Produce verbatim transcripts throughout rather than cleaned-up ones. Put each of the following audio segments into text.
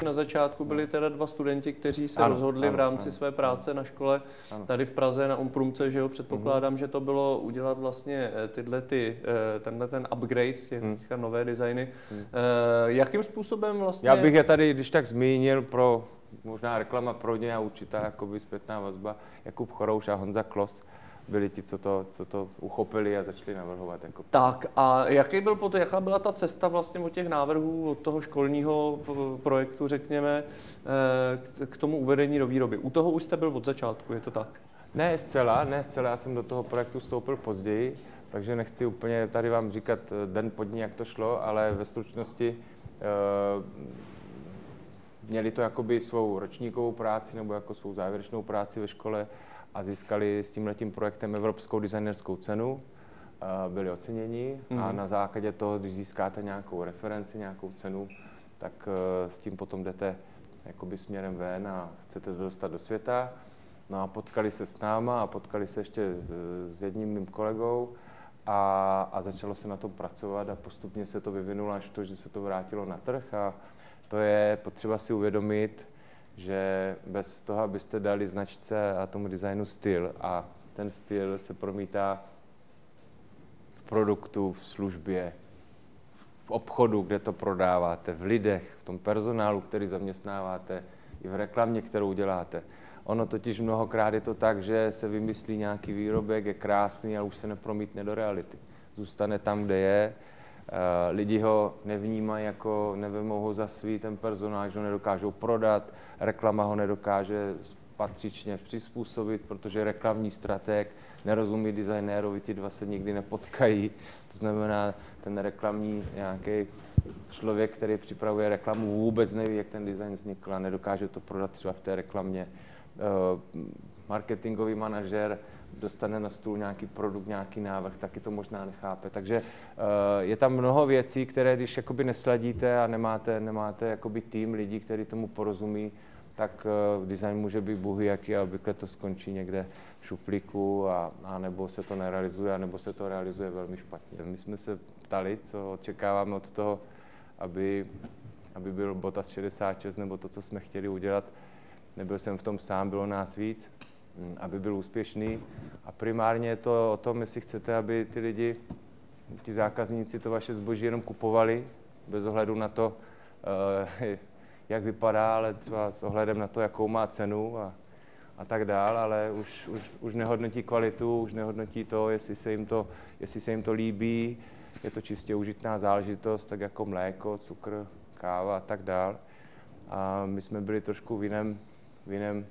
Na začátku byli teda dva studenti, kteří se ano, rozhodli ano, v rámci ano, své práce na škole ano. tady v Praze na Umprumce, že jo, předpokládám, mm-hmm. že to bylo udělat vlastně tyhle ty, tenhle ten upgrade, těch mm. nové designy. Mm. Jakým způsobem vlastně... Já bych je tady, když tak zmínil pro možná reklama pro ně a určitá jakoby zpětná vazba. Jakub Chorouš a Honza Klos byli ti, co to, co to uchopili a začali navrhovat. Jako... Tak a jaký byl potom, jaká byla ta cesta vlastně od těch návrhů, od toho školního projektu, řekněme, k tomu uvedení do výroby? U toho už jste byl od začátku, je to tak? Ne zcela, ne zcela, já jsem do toho projektu vstoupil později, takže nechci úplně tady vám říkat den po dní, jak to šlo, ale ve stručnosti měli to jakoby svou ročníkovou práci nebo jako svou závěrečnou práci ve škole a získali s tímhletím projektem Evropskou designerskou cenu, byli oceněni mm. a na základě toho, když získáte nějakou referenci, nějakou cenu, tak s tím potom jdete jakoby směrem ven a chcete to dostat do světa. No a potkali se s náma a potkali se ještě s jedním mým kolegou a, a začalo se na tom pracovat a postupně se to vyvinulo až to, že se to vrátilo na trh a to je potřeba si uvědomit, že bez toho, abyste dali značce a tomu designu styl a ten styl se promítá v produktu, v službě, v obchodu, kde to prodáváte, v lidech, v tom personálu, který zaměstnáváte, i v reklamě, kterou děláte. Ono totiž mnohokrát je to tak, že se vymyslí nějaký výrobek, je krásný, ale už se nepromítne do reality. Zůstane tam, kde je. Lidi ho nevnímají jako, nevemou ho za svý, ten personál, že ho nedokážou prodat, reklama ho nedokáže patřičně přizpůsobit, protože reklamní strateg nerozumí designérovi, ti dva se nikdy nepotkají. To znamená, ten reklamní nějaký člověk, který připravuje reklamu, vůbec neví, jak ten design vznikl a nedokáže to prodat třeba v té reklamě. Marketingový manažer dostane na stůl nějaký produkt, nějaký návrh, taky to možná nechápe. Takže uh, je tam mnoho věcí, které když jakoby nesladíte a nemáte, nemáte jakoby tým lidí, který tomu porozumí, tak uh, design může být bůh jaký a obvykle to skončí někde v šuplíku a, a nebo se to nerealizuje, a nebo se to realizuje velmi špatně. My jsme se ptali, co očekáváme od toho, aby, aby byl Botas šedesát šest nebo to, co jsme chtěli udělat. Nebyl jsem v tom sám, bylo nás víc, aby byl úspěšný. A primárně je to o tom, jestli chcete, aby ty lidi, ti zákazníci to vaše zboží jenom kupovali, bez ohledu na to, jak vypadá, ale třeba s ohledem na to, jakou má cenu a, a tak dál, ale už, už, už nehodnotí kvalitu, už nehodnotí to, jestli se jim to, jestli se jim to líbí, je to čistě užitná záležitost, tak jako mléko, cukr, káva a tak dál. A my jsme byli trošku v jiném, v jiném,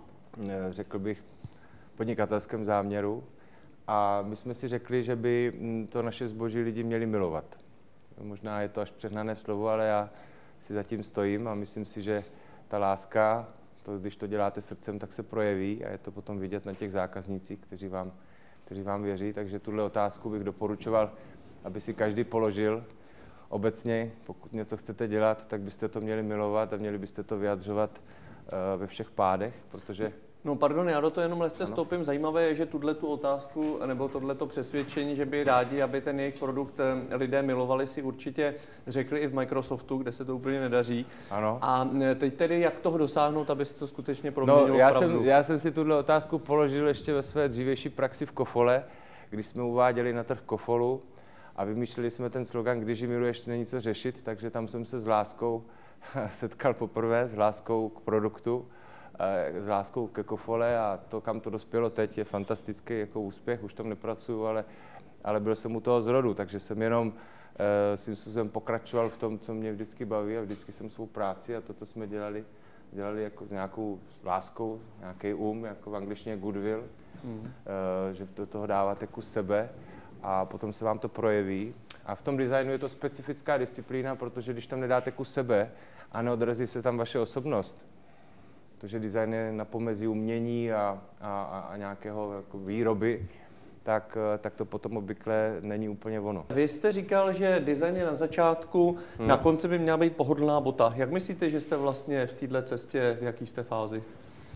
řekl bych, podnikatelském záměru a my jsme si řekli, že by to naše zboží lidi měli milovat. Možná je to až přehnané slovo, ale já si za tím stojím a myslím si, že ta láska, to, když to děláte srdcem, tak se projeví a je to potom vidět na těch zákaznících, kteří vám, kteří vám věří. Takže tuhle otázku bych doporučoval, aby si každý položil. Obecně, pokud něco chcete dělat, tak byste to měli milovat a měli byste to vyjadřovat uh, ve všech pádech, protože... No pardon, já do toho jenom lehce vstoupím. Zajímavé je, že tuto otázku nebo tohleto přesvědčení, že by rádi, aby ten jejich produkt lidé milovali, si určitě řekli i v Microsoftu, kde se to úplně nedaří. Ano. A teď tedy, jak toho dosáhnout, aby se to skutečně proměnilo no, já v pravdu? Jsem, já jsem si tuhle otázku položil ještě ve své dřívější praxi v Kofole, když jsme uváděli na trh Kofolu a vymýšleli jsme ten slogan, když ji miluješ, není co řešit, takže tam jsem se s láskou setkal poprvé, s láskou k produktu, s láskou ke Kofole a to, kam to dospělo teď, je fantastický jako úspěch, už tam nepracuju, ale, ale byl jsem u toho zrodu, takže jsem jenom e, svým způsobem pokračoval v tom, co mě vždycky baví a vždycky jsem svou práci a to, co jsme dělali, dělali jako s nějakou láskou, nějaký um, jako v angličtině goodwill, mm. e, že do toho dáváte kus sebe a potom se vám to projeví. A v tom designu je to specifická disciplína, protože když tam nedáte kus sebe a neodrazí se tam vaše osobnost, protože design je na pomezí umění a, a, a nějakého jako výroby, tak, tak to potom obvykle není úplně ono. Vy jste říkal, že design je na začátku, hmm. na konci by měla být pohodlná bota. Jak myslíte, že jste vlastně v této cestě, v jaký jste fázi?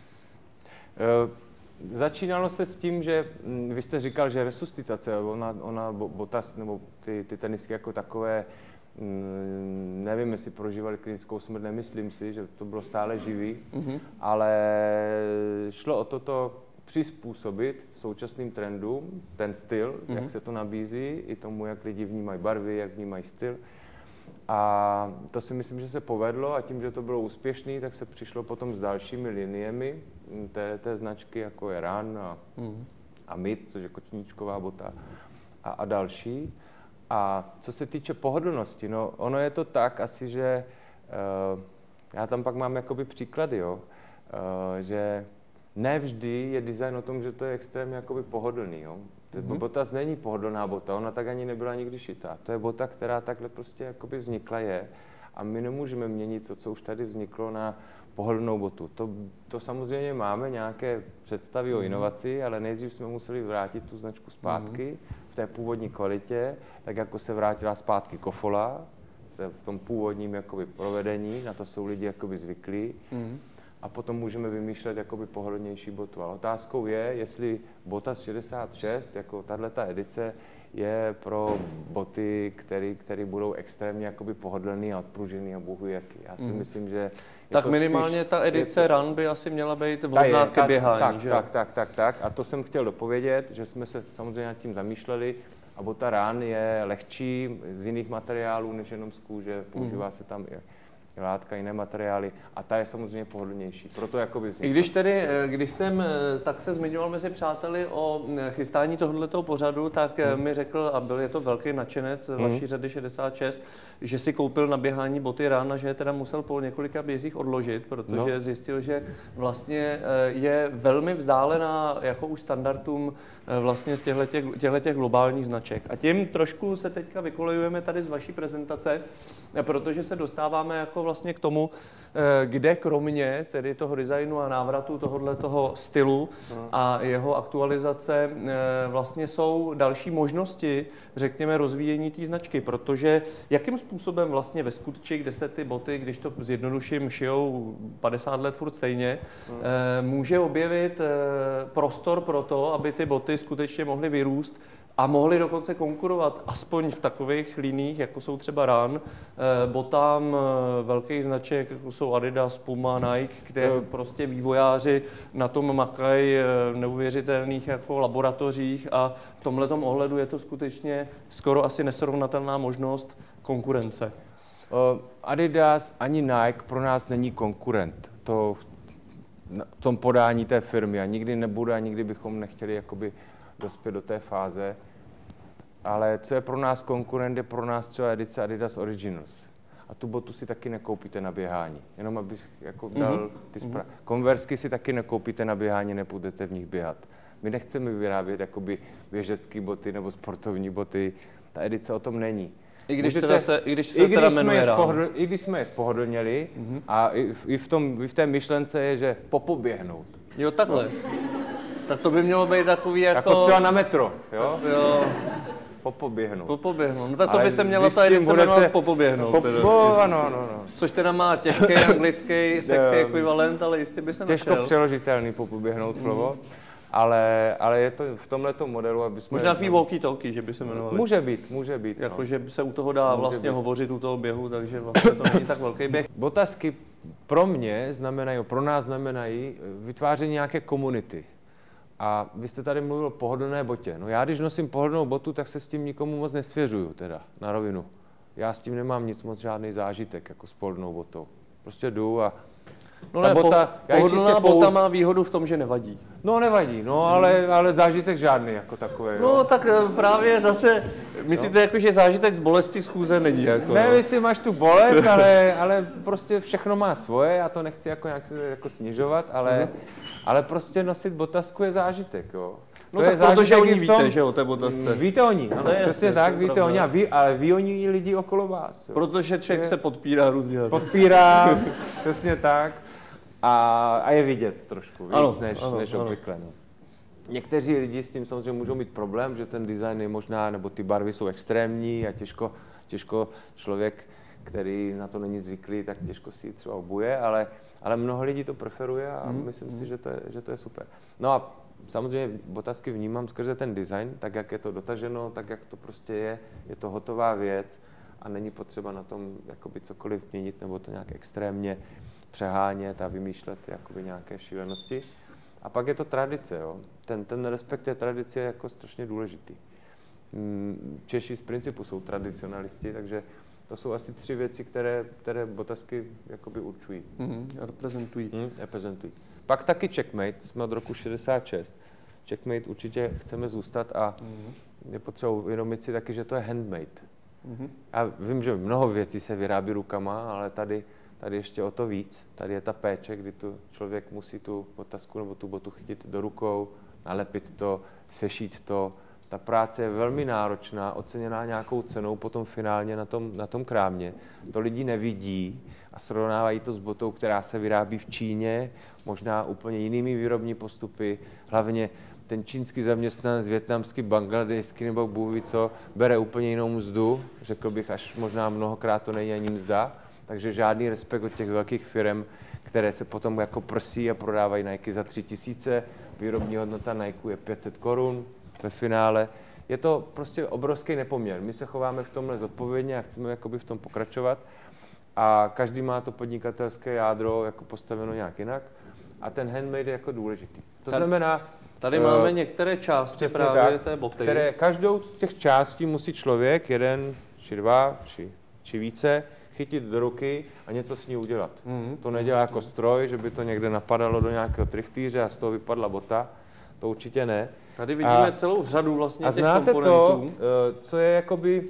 E, začínalo se s tím, že vy jste říkal, že resuscitace, ona, ona Botas nebo ty, ty tenisky jako takové nevím, jestli prožívali klinickou smrt, nemyslím si, že to bylo stále živý, mm-hmm. ale šlo o toto přizpůsobit současným trendům, ten styl, mm-hmm. jak se to nabízí, i tomu, jak lidi vnímají barvy, jak vnímají styl. A to si myslím, že se povedlo a tím, že to bylo úspěšný, tak se přišlo potom s dalšími liniemi té, té značky, jako je Run a, mm. a Myth, což je kočníčková bota a, a další. A co se týče pohodlnosti, no ono je to tak asi, že uh, já tam pak mám jakoby příklady, jo, uh, že ne vždy je design o tom, že to je extrémně jakoby pohodlný, jo. Mm-hmm. Bota není pohodlná bota, ona tak ani nebyla nikdy šitá. To je bota, která takhle prostě jakoby vznikla je a my nemůžeme měnit to, co už tady vzniklo, na pohodlnou botu. To, to samozřejmě máme nějaké představy mm-hmm. o inovaci, ale nejdřív jsme museli vrátit tu značku zpátky mm-hmm. v té původní kvalitě, tak jako se vrátila zpátky Kofola, v tom původním jakoby provedení, na to jsou lidi jakoby zvyklí. Mm-hmm. A potom můžeme vymýšlet jakoby pohodlnější botu. Ale otázkou je, jestli Botas šedesát šest, jako tato edice, je pro boty, které budou extrémně jakoby pohodlný a odpružený a bohu jaký. Já si mm. myslím, že... Tak minimálně spíš, ta edice to, Run by asi měla být vhodná ke běhání, tak, že? Tak, tak, tak, tak. A to jsem chtěl dopovědět, že jsme se samozřejmě nad tím zamýšleli. A bota Run je lehčí z jiných materiálů než jenom z kůže. Používá mm. se tam i látka, jiné materiály a ta je samozřejmě pohodlnější. Proto jakoby I když tedy, když jsem tak se zmiňoval mezi přáteli o chystání tohoto pořadu, tak hmm. mi řekl, a byl je to velký nadšenec hmm. vaší řady šedesát šest, že si koupil na běhání boty Run a že je teda musel po několika bězích odložit, protože no. zjistil, že vlastně je velmi vzdálená jako už standardům vlastně z těchto globálních značek. A tím trošku se teďka vykolejujeme tady z vaší prezentace, protože se dostáváme jako vlastně k tomu, kde kromě tedy toho designu a návratu tohoto stylu a jeho aktualizace vlastně jsou další možnosti, řekněme, rozvíjení té značky, protože jakým způsobem vlastně ve skutči, kde se ty boty, když to zjednoduším, šijou padesát let furt stejně, může objevit prostor pro to, aby ty boty skutečně mohly vyrůst a mohli dokonce konkurovat aspoň v takových liních, jako jsou třeba Run, botám velkých značek, jako jsou Adidas, Puma, Nike, kde prostě vývojáři na tom makají v neuvěřitelných jako laboratořích a v tomhletom ohledu je to skutečně skoro asi nesrovnatelná možnost konkurence. Adidas ani Nike pro nás není konkurent. To v tom podání té firmy a nikdy nebude a nikdy bychom nechtěli jakoby dospět do té fáze. Ale co je pro nás konkurent, je pro nás třeba edice Adidas Originals. A tu botu si taky nekoupíte na běhání. Jenom abych jako dal mm-hmm. ty spra- Conversky si taky nekoupíte na běhání, nepůjdete v nich běhat. My nechceme vyrábět jakoby běžecké boty nebo sportovní boty. Ta edice o tom není. I když, Můžete, se, i když se i teda když jmenuje Run. Spohodl, I když jsme je spohodlnili mm-hmm. a i v, i, v tom, i v té myšlence je, že popoběhnout. Jo, takhle. Tak to by mělo být takový jako... Jako třeba na metro, jo? Jo. Popoběhnout. Popoběhnout. No tak to by se měla ta edice jmenovat popoběhnout. Po, teda. Po, ano, ano, ano. Což teda má těžký anglický sexy ekvivalent, ale jistě by se těžko našel. přeložitelný popoběhnout mm. slovo, ale, ale je to v tomhletom modelu, aby jsme... Možná tvý walkie-talkie, že by se jmenovali. Může být, může být. Jako, no. že se u toho dá může vlastně být. hovořit u toho běhu, takže vlastně to není tak velký běh. Botasky pro mě znamenají, pro nás znamenají vytváření nějaké komunity. A vy jste tady mluvil o pohodlné botě. No já, když nosím pohodlnou botu, tak se s tím nikomu moc nesvěřuju, teda, na rovinu. Já s tím nemám nic moc, žádný zážitek, jako s pohodlnou botou. Prostě jdu a no ne, bota, po, pohodlná bota pou... má výhodu v tom, že nevadí. No nevadí, no ale, ale zážitek žádný jako takový. No jo. Tak právě zase, myslíte, no. jako, že zážitek z bolesti schůze není? Jako, ne, jestli máš tu bolest, ale, ale prostě všechno má svoje, já to nechci jako nějak jako snižovat, ale, mm. ale prostě nosit botasku je zážitek, jo. No to tak protože oni víte, že o té botasce. Víte oni, ano, přesně jasný, tak, víte oni, a ví, ale ví oni i lidi okolo vás. Jo. Protože člověk je, se podpírá různě. Podpírá, přesně tak. A, a je vidět trošku víc ano, než, ano, než ano. obvykle. No. Někteří lidi s tím samozřejmě můžou mít problém, že ten design je možná, nebo ty barvy jsou extrémní a těžko, těžko člověk, který na to není zvyklý, tak těžko si třeba obuje, ale, ale mnoho lidí to preferuje a mm, myslím mm. si, že to, je, že to je super. No a samozřejmě botasky vnímám skrze ten design, tak jak je to dotaženo, tak jak to prostě je, je to hotová věc a a není potřeba na tom jakoby cokoliv měnit nebo to nějak extrémně přehánět a vymýšlet jakoby nějaké šílenosti. A pak je to tradice. Jo. Ten, ten respekt té tradice je jako strašně důležitý. Češi z principu jsou tradicionalisti, takže to jsou asi tři věci, které, které Bottasky jakoby určují. Mm, reprezentují. Mm, reprezentují. Pak taky checkmate, jsme od roku šedesát šest. Checkmate určitě chceme zůstat a mm. je potřeba uvědomit si taky, že to je handmade. Mm. Já vím, že mnoho věcí se vyrábí rukama, ale tady, tady ještě o to víc. Tady je ta péče, kdy tu člověk musí tu Bottasku nebo tu botu chytit do rukou, nalepit to, sešít to. Ta práce je velmi náročná, oceněná nějakou cenou potom finálně na tom, na tom krámě. To lidi nevidí a srovnávají to s botou, která se vyrábí v Číně, možná úplně jinými výrobní postupy. Hlavně ten čínský zaměstnanec, vietnamský, bangladeský nebo bůh ví co, bere úplně jinou mzdu. Řekl bych, až možná mnohokrát to není ani mzda. Takže žádný respekt od těch velkých firm, které se potom jako prsí a prodávají Nike za tři tisíce. Výrobní hodnota Nike je pět set korun. Ve finále. Je to prostě obrovský nepoměr. My se chováme v tomhle zodpovědně a chceme jakoby v tom pokračovat a každý má to podnikatelské jádro jako postaveno nějak jinak a ten handmade je jako důležitý. To tady, znamená... Tady uh, máme některé části právě tak, té boty. Které, každou z těch částí musí člověk, jeden či dva, či, či více, chytit do ruky a něco s ní udělat. Mm-hmm. To nedělá jako stroj, že by to někde napadalo do nějakého trichtýře a z toho vypadla bota. To určitě ne. Tady vidíme a, celou řadu vlastně a těch znáte komponentů. to, co je jakoby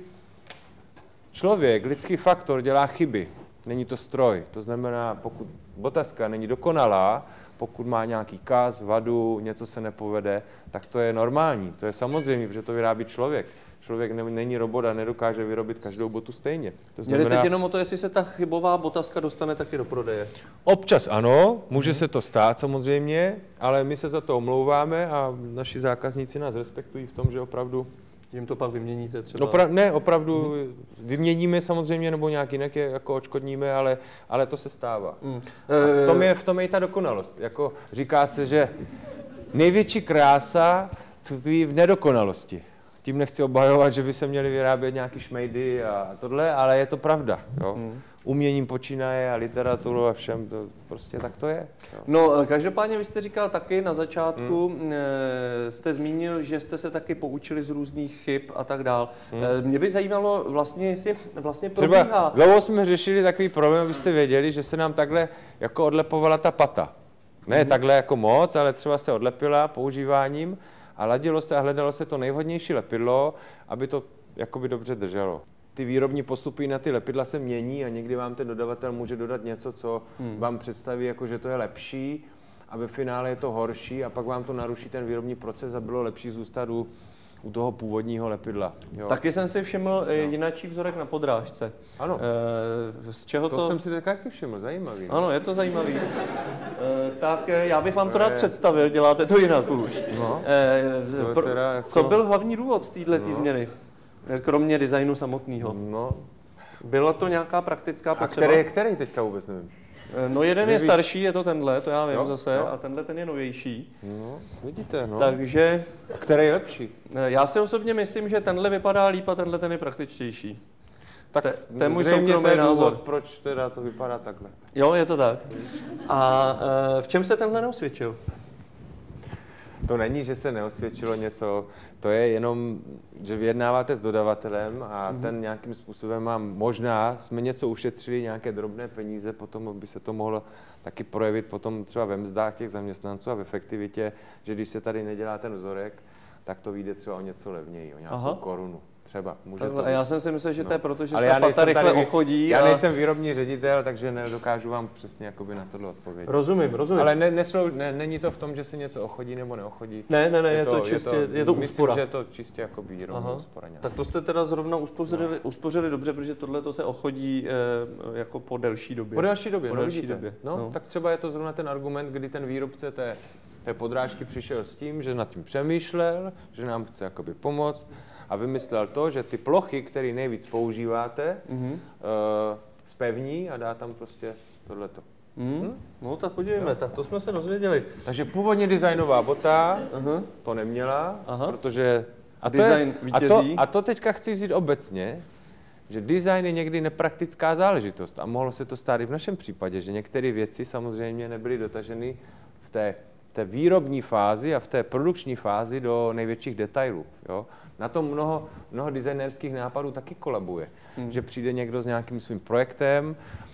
člověk, lidský faktor dělá chyby. Není to stroj. To znamená, pokud Bottaska není dokonalá, pokud má nějaký kaz, vadu, něco se nepovede, tak to je normální. To je samozřejmě, protože to vyrábí člověk. Člověk ne, není robot a nedokáže vyrobit každou botu stejně. To znamená... Jde teď jenom o to, jestli se ta chybová Bottaska dostane taky do prodeje. Občas ano, může hmm. se to stát samozřejmě, ale my se za to omlouváme a naši zákazníci nás respektují v tom, že opravdu... Jim to pak vyměníte třeba? No, pra, ne, opravdu hmm. vyměníme samozřejmě, nebo nějak jinak je jako odškodníme, ale, ale to se stává. Hmm. A v tom je, v tom je i ta dokonalost. Jako říká se, že největší krása tkví v nedokonalosti. Tím nechci obhajovat, že by se měly vyrábět nějaký šmejdy a tohle, ale je to pravda. Jo? Hmm. Uměním počínaje a literaturou a všem, to prostě tak to je. Jo? No, každopádně vy jste říkal taky na začátku, hmm. jste zmínil, že jste se taky poučili z různých chyb a tak dál. Hmm. Mě by zajímalo vlastně, jestli vlastně probíhá. Třeba dlouho jsme řešili takový problém, abyste věděli, že se nám takhle jako odlepovala ta pata. Ne hmm. takhle jako moc, ale třeba se odlepila používáním. A ladilo se a hledalo se to nejvhodnější lepidlo, aby to jakoby dobře drželo. Ty výrobní postupy na ty lepidla se mění a někdy vám ten dodavatel může dodat něco, co hmm. vám představí, jako, že to je lepší a ve finále je to horší a pak vám to naruší ten výrobní proces a bylo lepší zůstat u, u toho původního lepidla. Jo. Taky jsem si všiml no. jináčí vzorek na podrážce. Ano. E, z čeho to, to... jsem si taky všiml, zajímavý. Ano, je to zajímavý. e, tak já bych vám to, to rád je... představil, děláte to jinak už. No. E, to pro, teda jako... Co byl hlavní důvod této no. změny? Kromě designu samotného. No. Byla to nějaká praktická potřeba? A který, který teďka vůbec nevím. No jeden je starší, je to tenhle, to já vím jo, zase, jo. a tenhle ten je novější. No, vidíte, no. Takže... A který je lepší? Já si osobně myslím, že tenhle vypadá líp a tenhle ten je praktičtější. Tak Te, to je můj soukromý názor. Důvod, proč teda to vypadá takhle. Jo, je to tak. A v čem se tenhle neosvědčil? To není, že se neosvědčilo něco, to je jenom, že vyjednáváte s dodavatelem a mm. ten nějakým způsobem má, možná jsme něco ušetřili, nějaké drobné peníze, potom by se to mohlo taky projevit potom třeba ve mzdách těch zaměstnanců a v efektivitě, že když se tady nedělá ten vzorek, tak to vyjde třeba o něco levněji, o nějakou Aha. korunu. Třeba. Může Takhle, to a já jsem si myslel, že no. to je proto, že se ta pata rychle tady, ochodí. Já a... nejsem výrobní ředitel, takže nedokážu vám přesně jakoby na tohle odpovědět. Rozumím, rozumím. Ale ne, neslou, ne, není to v tom, že se něco ochodí nebo neochodí. Ne, ne, ne, je, je, to, to čistě, je to, je to úspora. Myslím, že je to čistě jako výrobní úspora. Tak to jste teda zrovna uspořili, no. uspořili dobře, protože tohle to se ochodí eh, jako po delší době. Po delší době, po no, delší době. No, no. Tak třeba je to zrovna ten argument, kdy ten výrobce té, té podrážky přišel s tím, že nad tím přemýšlel, že nám chce jakoby pomoct. A vymyslel to, že ty plochy, které nejvíc používáte, mm-hmm. uh, zpevní a dá tam prostě tohleto. Mm. Hm? No tak podívejme, no. tak to jsme se dozvěděli. Takže původně designová bota uh-huh. to neměla, Aha. protože... A to, Design je, a, to, a to teďka chci říct obecně, že design je někdy nepraktická záležitost a mohlo se to stát i v našem případě, že některé věci samozřejmě nebyly dotaženy v té, v té výrobní fázi a v té produkční fázi do největších detailů. Jo? Na tom mnoho, mnoho designerských nápadů taky kolabuje, hmm. že přijde někdo s nějakým svým projektem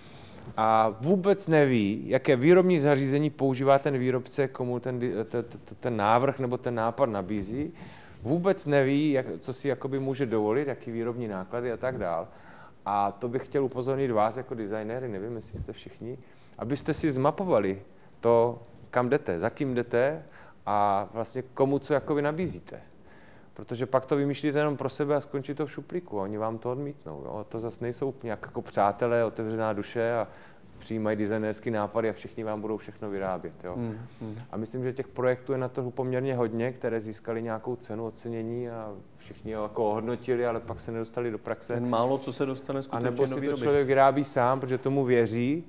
a vůbec neví, jaké výrobní zařízení používá ten výrobce, komu ten, ten, ten návrh nebo ten nápad nabízí. Vůbec neví, jak, co si jakoby může dovolit, jaký výrobní náklady a tak dál. A to bych chtěl upozornit vás jako designéry, nevím, jestli jste všichni, abyste si zmapovali to, kam jdete, za kým jdete a vlastně komu co jakoby nabízíte. Protože pak to vymýšlíte jenom pro sebe a skončí to v šuplíku a oni vám to odmítnou. Jo? To zase nejsou nějak jako přátelé, otevřená duše a přijímají designérský nápady a všichni vám budou všechno vyrábět. Jo? Hmm, hmm. A myslím, že těch projektů je na trhu poměrně hodně, které získaly nějakou cenu ocenění a všichni ho jako ohodnotili, ale pak se nedostali do praxe. Jen málo, co se dostane skutečně do výroby. A nebo si to člověk vyrábí sám, protože tomu věří,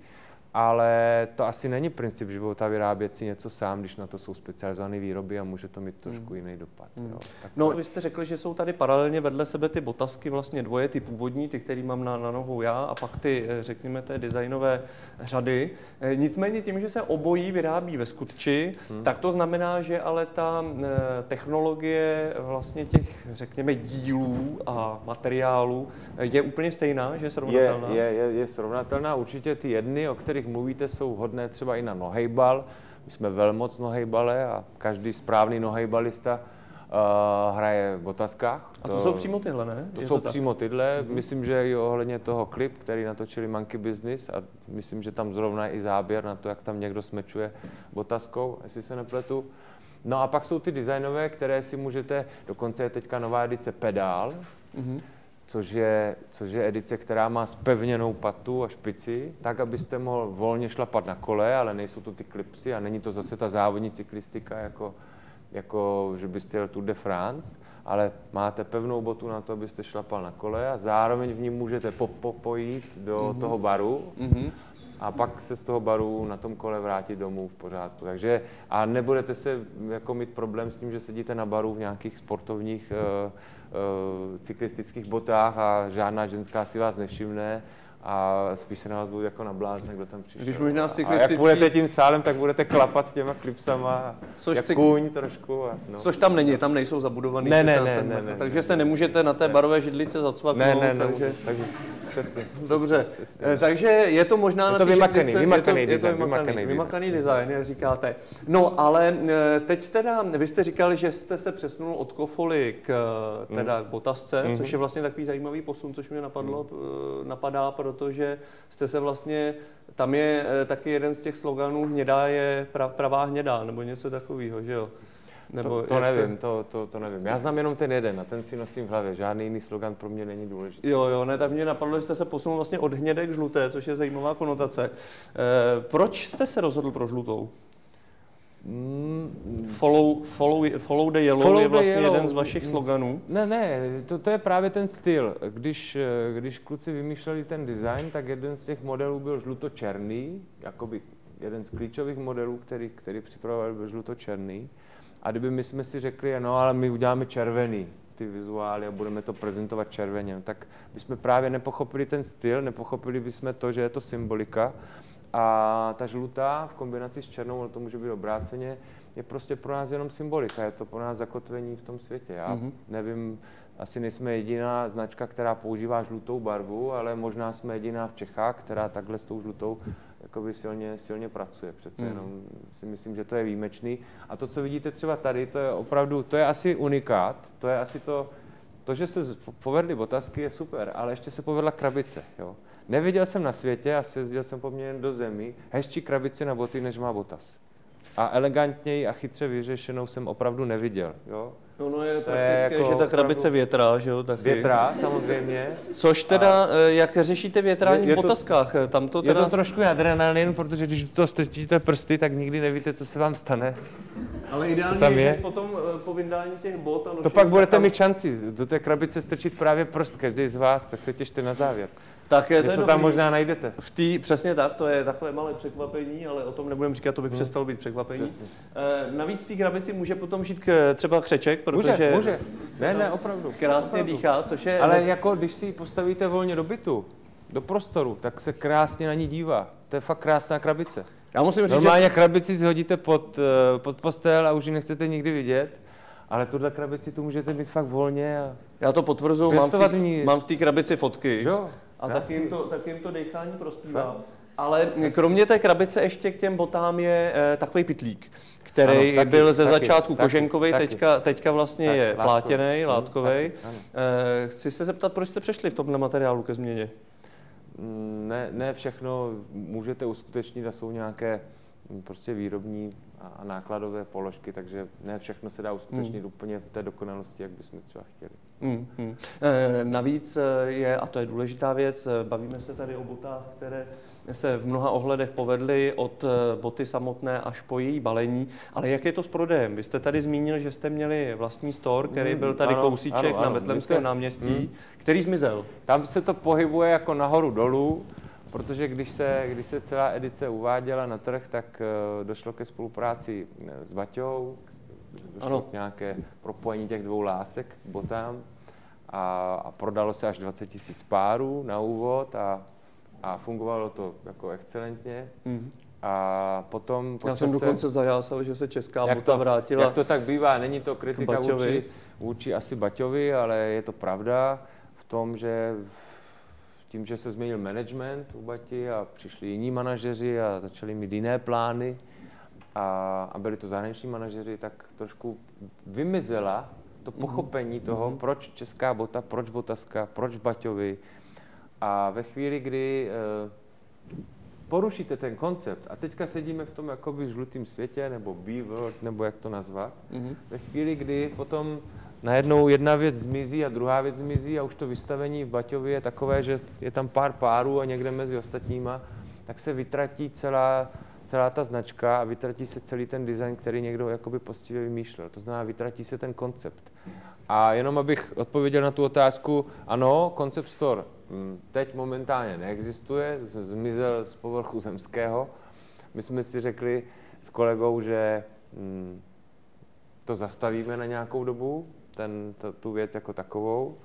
ale to asi není princip života vyrábět si něco sám, když na to jsou specializované výroby a může to mít trošku hmm. jiný dopad. Hmm. Jo. No, vy jste řekli, že jsou tady paralelně vedle sebe ty botasky, vlastně dvoje, ty původní, ty, který mám na, na nohou já, a pak ty, řekněme, té designové řady. Nicméně tím, že se obojí vyrábí ve skutči, hmm. tak to znamená, že ale ta technologie vlastně těch, řekněme, dílů a materiálů je úplně stejná, že je srovnatelná? Je, je, je, je srovnatelná. Určitě ty jedny, o kterých mluvíte, jsou hodné třeba i na nohejbal. My jsme velmoc nohejbale a každý správný nohejbalista uh, hraje v botaskách. A to, to jsou přímo tyhle, ne? To je jsou to přímo tyhle. Mm-hmm. Myslím, že i ohledně toho klip, který natočili Monkey Business, a myslím, že tam zrovna je i záběr na to, jak tam někdo smečuje botaskou, jestli se nepletu. No a pak jsou ty designové, které si můžete, dokonce je teďka nová edice Pedál, mm-hmm. Což je, což je edice, která má zpevněnou patu a špici, tak, abyste mohl volně šlapat na kole, ale nejsou to ty klipsy a není to zase ta závodní cyklistika, jako, jako že byste jel Tour de France, ale máte pevnou botu na to, abyste šlapal na kole a zároveň v ní můžete popojít do mm-hmm. toho baru mm-hmm. a pak se z toho baru na tom kole vrátit domů v pořádku. Takže a nebudete se jako mít problém s tím, že sedíte na baru v nějakých sportovních uh, cyklistických botách a žádná ženská si vás nevšimne a spíš se na vás budou jako na blázne, kdo tam přišel. Když možná cyklistický... A jak budete tím sálem, tak budete klapat s těma klipsama, což jak cyk... kůň trošku. A, no. Což tam není, tam nejsou zabudovaný. Ne, ne, ten, ne, ten ne, ne, takže ne, se nemůžete na té barové židlice zacvaknout. Ne, ne, ne, takže... takže... Přesně. Dobře, přesně. Takže je to možná je na to ty vymakaný, židlice, vymakaný je to, design, je to vymakaný, vymakaný, vymakaný design, jak říkáte. No, ale teď teda, vy jste říkali, že jste se přesunul od kofoly k, teda, k botasce, mm. což je vlastně takový zajímavý posun, což mě napadlo, mm. napadá, protože jste se vlastně, tam je taky jeden z těch sloganů, hnědá je pravá hnědá, nebo něco takového, že jo? Nebo to, to nevím, to, to, to nevím. Já znám jenom ten jeden a ten si nosím v hlavě. Žádný jiný slogan pro mě není důležitý. Jo, jo, ne, tak mě napadlo, že jste se posunul vlastně od hnědé k žluté, což je zajímavá konotace. E, proč jste se rozhodl pro žlutou? Mm, follow, follow, follow the yellow follow je vlastně yellow. Jeden z vašich sloganů. Ne, ne, to, to je právě ten styl. Když, když kluci vymýšleli ten design, tak jeden z těch modelů byl žluto-černý, jakoby jeden z klíčových modelů, který, který připravovali, byl žluto-černý. A kdyby my jsme si řekli, no ale my uděláme červený ty vizuály a budeme to prezentovat červeně, tak bychom právě nepochopili ten styl, nepochopili bychom to, že je to symbolika. A ta žlutá v kombinaci s černou, ale to může být obráceně, je prostě pro nás jenom symbolika, je to pro nás zakotvení v tom světě. Já mm-hmm. nevím, asi nejsme jediná značka, která používá žlutou barvu, ale možná jsme jediná v Čechách, která takhle s tou žlutou jakoby silně, silně pracuje. Přece mm. jenom si myslím, že to je výjimečný. A to, co vidíte třeba tady, to je opravdu, to je asi unikát, to je asi to, to, že se povedly botasky, je super, ale ještě se povedla krabice. Jo. Neviděl jsem na světě, asi jezdil jsem poměrně do zemí, hezčí krabici na boty, než má botas. A elegantněji a chytře vyřešenou jsem opravdu neviděl. Jo. No, no je praktické, jako že ta krabice větrá, že jo? Taky. Větrá, samozřejmě. Což teda, a jak řešíte větrání v botaskách? Tam to teda... Je to trošku adrenalin, protože když to strčíte prsty, tak nikdy nevíte, co se vám stane. Ale ideálně tam je, potom po vyndání těch bot a nošení... To pak budete tam... mít šanci do té krabice strčit právě prst, každý z vás, tak se těšte na závěr. Tak je to Něco tam možná najdete. V tý, přesně tak, to je takové malé překvapení, ale o tom nebudeme říkat, to by hmm. přestalo být překvapení. E, navíc v té krabici může potom žít k, třeba křeček, protože může, může. Ne, ne, opravdu. Krásně opravdu. dýchá, což je... Ale jako když si ji postavíte volně do bytu, do prostoru, tak se krásně na ní dívá. To je fakt krásná krabice. Já musím říct, normálně že... krabici si hodíte pod, pod postel a už ji nechcete nikdy vidět, ale tuhle krabici tu můžete mít fakt volně. A já to potvrzuju, mám v té krabici fotky. Jo, a tak jim, to, tak jim to dechání prospívá. Ale kromě té krabice ještě k těm botám je e, takový pytlík, který ano, taky, byl ze taky, začátku koženkový, teďka, teďka vlastně tak, je plátěnej, látkový. E, chci se zeptat, proč jste přešli v tomhle materiálu ke změně? Ne, ne všechno můžete uskutečnit a jsou nějaké prostě výrobní a nákladové položky, takže ne všechno se dá uskutečnit hmm. úplně v té dokonalosti, jak bychom třeba chtěli. Hmm, hmm. E, navíc je, a to je důležitá věc, bavíme se tady o botách, které se v mnoha ohledech povedly od boty samotné až po její balení, ale jak je to s prodejem? Vy jste tady zmínil, že jste měli vlastní store, který byl tady ano, kousíček ano, ano, na Betlémském náměstí, hmm. který zmizel. Tam se to pohybuje jako nahoru dolů, protože když se, když se celá edice uváděla na trh, tak uh, došlo ke spolupráci s Baťou, došlo ano. k nějaké propojení těch dvou lásek k botám a, a prodalo se až dvacet tisíc párů na úvod a, a fungovalo to jako excelentně. Mm. A potom... Já jsem dokonce zajásal, že se česká bota to, vrátila. Jak to tak bývá, není to kritika vůči, vůči asi Baťovi, ale je to pravda v tom, že tím, že se změnil management u Bati a přišli jiní manažeři a začali mít jiné plány a, a byli to zahraniční manažeři, tak trošku vymizela to pochopení mm. toho, mm. proč česká bota, proč botaska, proč Baťovi. A ve chvíli, kdy e, porušíte ten koncept, a teďka sedíme v tom jakoby žlutém světě, nebo B-world, nebo jak to nazvat, mm. ve chvíli, kdy potom najednou jedna věc zmizí a druhá věc zmizí a už to vystavení v Baťově je takové, že je tam pár párů a někde mezi ostatníma, tak se vytratí celá, celá ta značka a vytratí se celý ten design, který někdo jakoby poctivě vymýšlel. To znamená, vytratí se ten koncept. A jenom abych odpověděl na tu otázku, ano, Concept Store teď momentálně neexistuje, zmizel z povrchu zemského. My jsme si řekli s kolegou, že hm, to zastavíme na nějakou dobu, ten, to, tu věc jako takovou,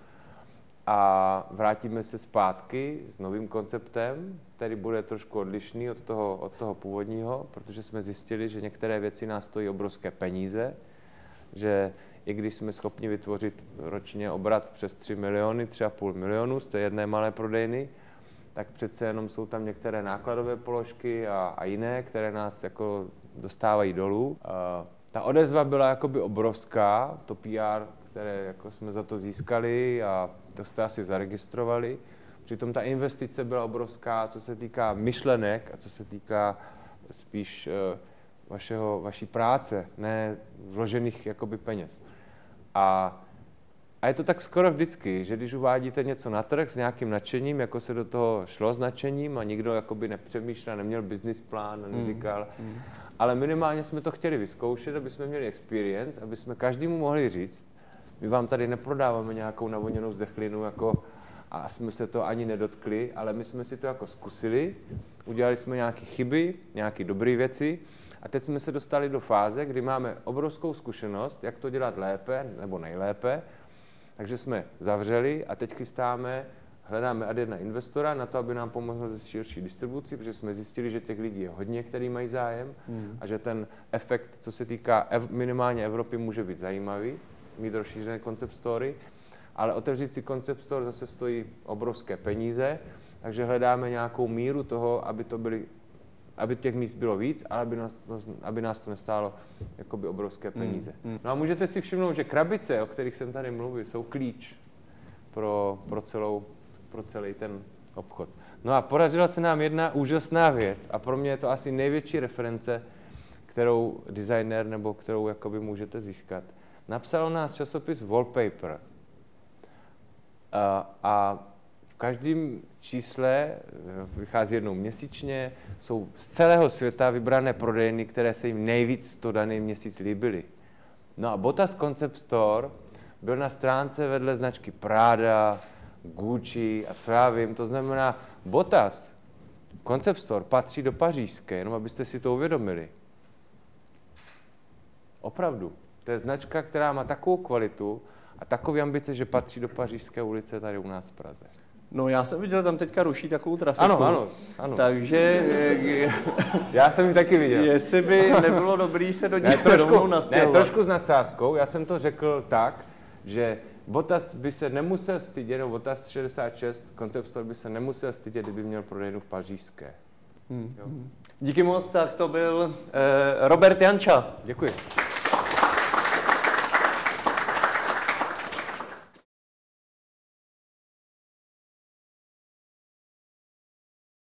a vrátíme se zpátky s novým konceptem, který bude trošku odlišný od toho, od toho původního, protože jsme zjistili, že některé věci nás stojí obrovské peníze, že i když jsme schopni vytvořit ročně obrat přes tři miliony, tři a půl milionu z té jedné malé prodejny, tak přece jenom jsou tam některé nákladové položky a, a jiné, které nás jako dostávají dolů. A ta odezva byla jakoby obrovská, to P R, které jako jsme za to získali a to jste asi zaregistrovali. Přitom ta investice byla obrovská, co se týká myšlenek a co se týká spíš uh, vašeho, vaší práce, ne vložených jakoby peněz. A, a je to tak skoro vždycky, že když uvádíte něco na trh s nějakým nadšením, jako se do toho šlo s nadšením a nikdo jakoby nepřemýšlel, neměl business plán, neříkal, mm, mm. ale minimálně jsme to chtěli vyzkoušet, aby jsme měli experience, aby jsme každému mohli říct, my vám tady neprodáváme nějakou navoněnou zdechlinu, jako, a jsme se to ani nedotkli, ale my jsme si to jako zkusili, udělali jsme nějaké chyby, nějaké dobré věci a teď jsme se dostali do fáze, kdy máme obrovskou zkušenost, jak to dělat lépe nebo nejlépe, takže jsme zavřeli a teď chystáme, hledáme ad jedna investora na to, aby nám pomohl se širší distribuci, protože jsme zjistili, že těch lidí je hodně, kteří mají zájem mm. a že ten efekt, co se týká ev- minimálně Evropy, může být zajímavý, mít rozšířené concept story, ale otevřít si concept store zase stojí obrovské peníze, takže hledáme nějakou míru toho, aby to byly, aby těch míst bylo víc, ale aby nás, aby nás to nestálo jakoby obrovské peníze. Mm. No a můžete si všimnout, že krabice, o kterých jsem tady mluvil, jsou klíč pro, pro, celou, pro celý ten obchod. No a podařila se nám jedna úžasná věc a pro mě je to asi největší reference, kterou designer nebo kterou jakoby můžete získat. Napsal nás časopis Wallpaper a, a v každém čísle, vychází jednou měsíčně, jsou z celého světa vybrané prodejny, které se jim nejvíc to daný měsíc líbily. No a Botas Concept Store byl na stránce vedle značky Prada, Gucci a co já vím, to znamená Botas Concept Store patří do pařížské, jenom abyste si to uvědomili. Opravdu. To je značka, která má takovou kvalitu a takové ambice, že patří do Pařížské ulice tady u nás v Praze. No já jsem viděl, tam teďka ruší takovou trafiku. Ano, ano, ano. Takže... Já jsem ji taky viděl. Jestli by nebylo dobrý se do ní rovnou nastěhovat. Ne, trošku s nadsázkou. Já jsem to řekl tak, že Bottas by se nemusel stydět, no Bottas šedesát šest, Concept Store by se nemusel stydět, kdyby měl prodejnu v Pařížské. Hmm. Díky moc, tak to byl eh, Robert Janča. Děkuji.